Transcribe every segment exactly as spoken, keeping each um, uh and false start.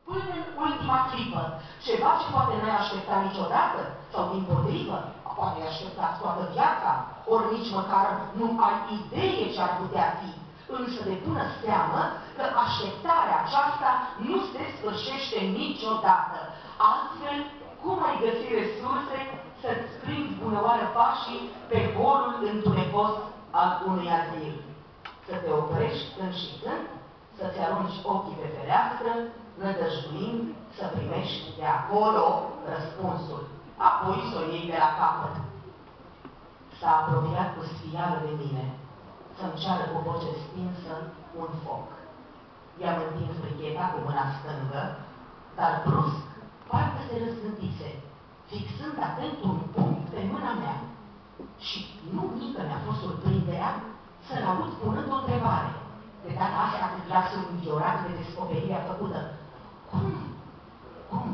până în ultima clipă, ceva ce poate n-ai așteptat niciodată, sau dimpotrivă, poate ai așteptat toată viața, ori nici măcar nu ai idee ce ar putea fi. Însă de bună seamă că așteptarea aceasta nu se sfârșește niciodată. Altfel, cum ai găsi resurse să-ți prinzi bunăoară pașii pe holul întunecos al unui azil? Să te oprești când și când, să-ți arunci ochii pe fereastră, nădăjduind să primești de acolo răspunsul, apoi să o iei de la capăt. S-a apropiat cu sfială de mine, să-mi ceară cu voce stinsă un foc. I-am întins bricheta cu mâna stângă, dar brusc, parcă se răzgândise, fixând atent un punct pe mâna mea. Și nu mică mi-a fost surprinderea să-l aud punând o întrebare. De data asta cu glasul înviorat de descoperirea făcută. Cum? Cum?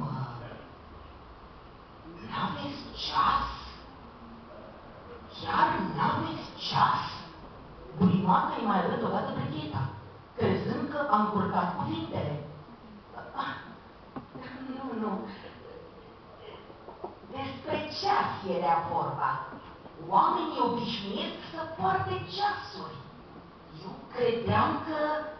N-aveți ceas? Chiar n-aveți ceas? Bulimaca-i mai arăt odată bricheta, crezând că am curcat cuvintele. Ah, nu, nu. Despre ceas era vorba. Oamenii obișnuiesc să poarte ceasuri. Eu credeam că...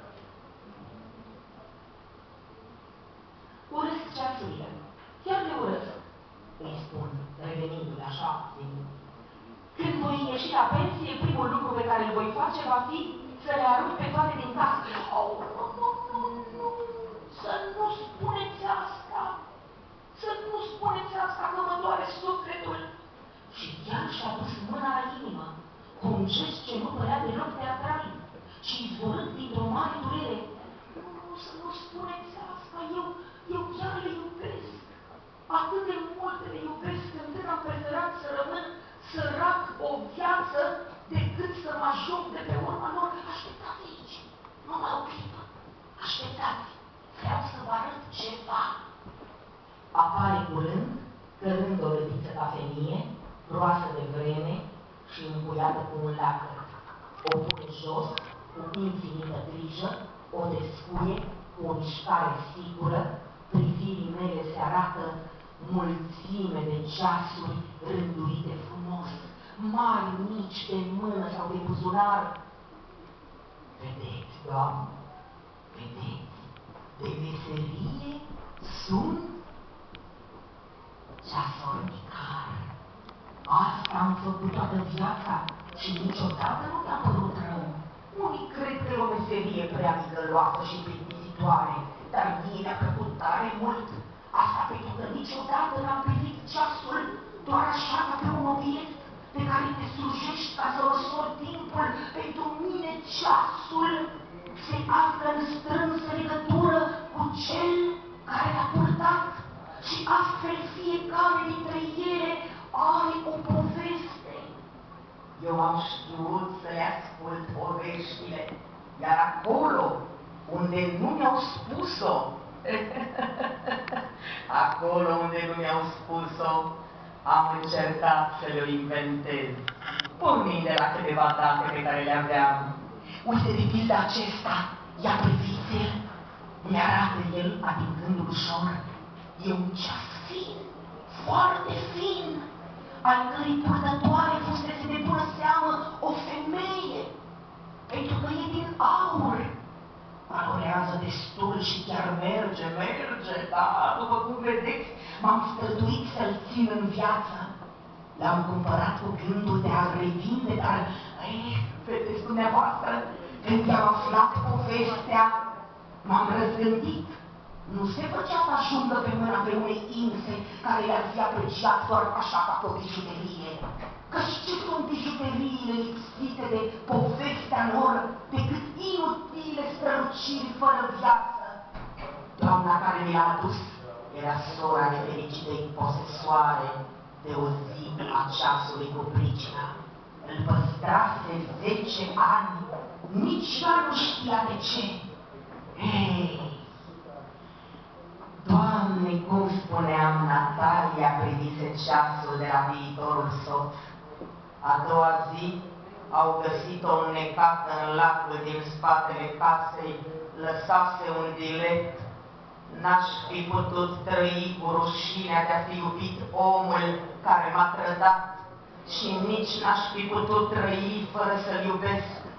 Urăsc ceasurile. Chiar le urăsc, îi spun, revenindu-le așa, din... Când voi ieși la pensie, primul lucru pe care îl voi face va fi să le arunc pe toate din casă. Oh, nu, nu, nu, nu, să nu spuneți asta, să nu spuneți asta, că mă doare sufletul. Și chiar și-a dus mâna la inimă, cu un gest ce nu părea deloc teatral, ci izvorând dintr-o mare durere. Nu, nu, să nu spuneți asta, eu, eu chiar le iubesc. Atât de mult le iubesc, încât am preferat să rămân sărac o viață decât să mă ajung de pe urma lor. Așteptați aici, numai o clipă, așteptați, vreau să vă arăt ceva. Apare curând, cărând o rădiță cafenie, groasă de vreme și încuiată cu un lacăt. O pune jos, cu infinită grijă, o descuie, cu o mișcare sigură, privirii mele se arată mulțime de ceasuri rânduite frumos, mari, mici, de mână sau de buzunar. Vedeți, Doamne, vedeți, de meserie sunt ceasornicar. Asta am făcut toată viața și niciodată nu mi-a părut rău. Unii cred că e o meserie prea migăloasă și plictisitoare, dar mie mi-a plăcut tare mult. Asta pentru că niciodată n-am privit ceasul doar așa ca pe un obiect pe care te slujești ca să răsori timpul. Pentru mine ceasul se află în strânsă legătură cu cel care l-a purtat și astfel fiecare dintre ele are o poveste. Eu am știut să le ascult poveștile, iar acolo unde nu mi-au spus-o, acolo unde nu mi-au spus-o, am încercat să le inventez, pornind de la câteva date pe care le aveam. Uite, de pildă acesta, ia priviți-l, mi-arată el, atingându-l ușor, e un ceas fin, foarte fin, al cărei purtătoare fusese de bună seamă o femeie, pentru că e din aur. Valorează destul și chiar merge, merge, da, după cum vedeți, m-am străduit să-l țin în viață. L-am cumpărat cu gândul de a-l revinde, dar, ei, vedeți dumneavoastră, când i-am aflat povestea, m-am răzgândit. Nu se făcea să ajungă pe mâna pe unei inse care le-ar fi apreciat doar așa ca pe o bijuterie. Căci ce sunt bijuteriile lipsite de povestea lor decât inutile străluciri fără viață? Doamna care mi l-a adus era sora nefericitei posesoare de o zi a ceasului cu pricina. Îl păstrase zece ani, nici ea nu știa de ce. Ei, Doamne, cum spuneam, Natalia privise ceasul de la viitorul soț. A doua zi au găsit-o înnecată în lacul din spatele casei, lăsase un bilet, N-aș fi putut trăi cu rușinea de a fi iubit omul care m-a trădat și nici n-aș fi putut trăi fără să-l iubesc